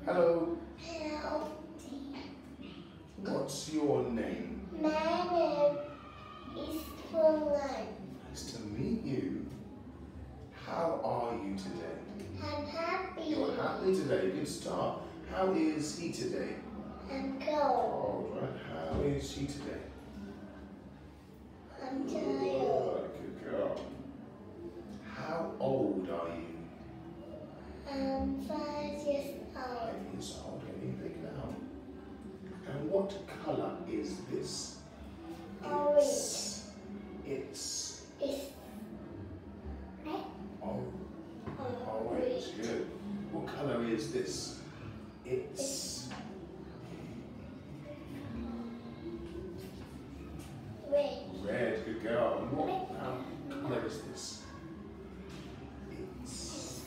Hello. Hello. What's your name? My name is Phương. Nice to meet you. How are you today? I'm happy. You're happy today. Good start. How is he today? I'm cold. All right. How is she today? I'm tired. Good girl. How old are you? I'm 5 years old. 5 years old. Any big now? And what colour is this? Orange. It's It's orange. Good. What colour is this? It's red. red. Good girl. And what colour is this? It's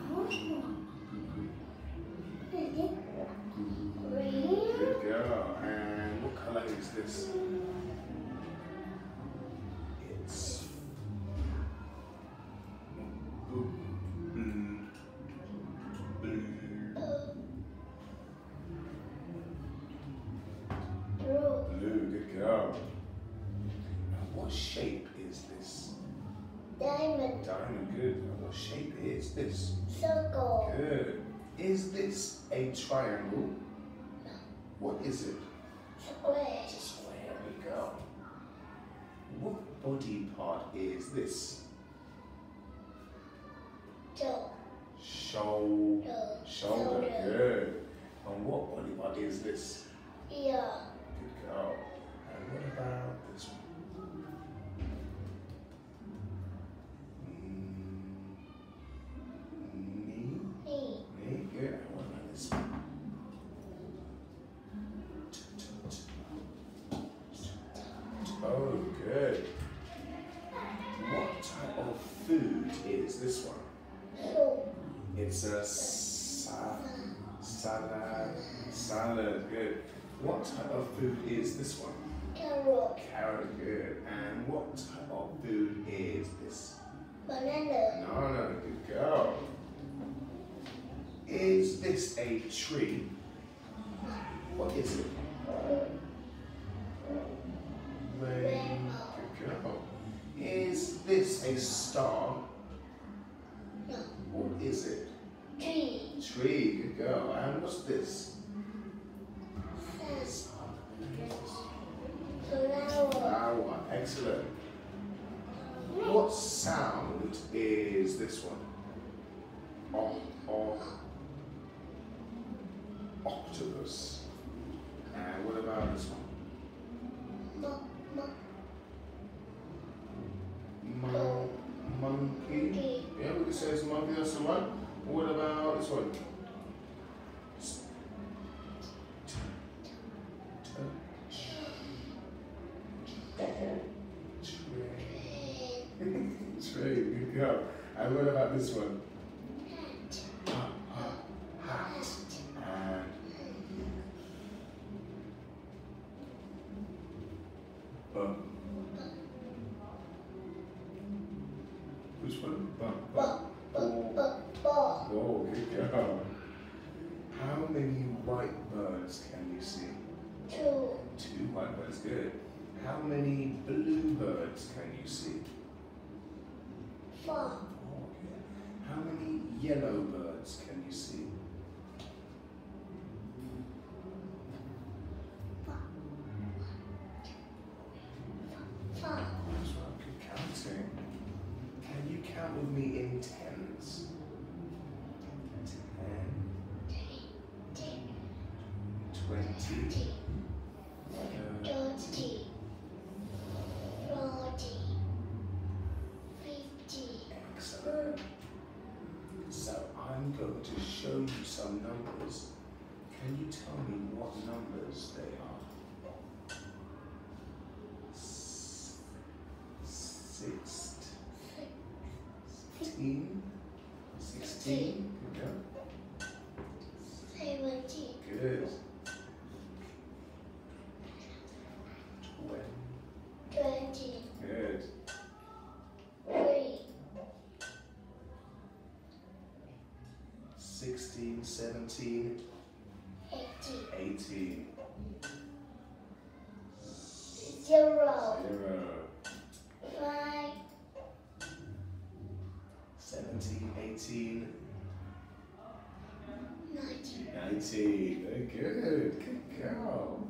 Green. good girl. And what colour is this? It's blue. Blue. Blue. Good girl. And what shape is this? Diamond. Diamond. Good. And what shape is this? Circle. Good. Is this a triangle? What is it? Square. It's a square. Good girl. What body part is this? Toe. Shoulder. Good. And what body part is this? Ear. Good girl. And what about this one? Knee. Knee. Knee. Good. And what about this one? Oh, good. What type of food is this one? Soup. It's a salad. Good. What type of food is this one? Carrot. Carrot. Good. And what type of food is this? Banana. No. Good girl. Is this a tree? What is it? Rainbow. Good girl. Is this a star? No. What is it? Tree. Tree. Good girl. And what's this? Flower. Flower. Excellent. What sound is this one? Octopus. And what about this one? Monkey. Yeah, we can say it's a monkey. That's the one. What about this one? Tree. Good girl. And what about this one? Hat. And which one? Ball. Oh, good girl. How many white birds can you see? 2. 2 white birds. Good. How many blue birds can you see? 4. Oh, good. How many yellow birds can you see? 5. That's right. Good counting. Can you count with me in tens? 10, 20, 30. 30. 40. 50. Excellent. So I'm going to show you some numbers. Can you tell me what numbers they are? 16. 16. Good girl. 17. Good. 20. Good. 3. 16, 17, 80. 80. 0. 0. 5. 17, 18, 90. 90. Very good. Good girl.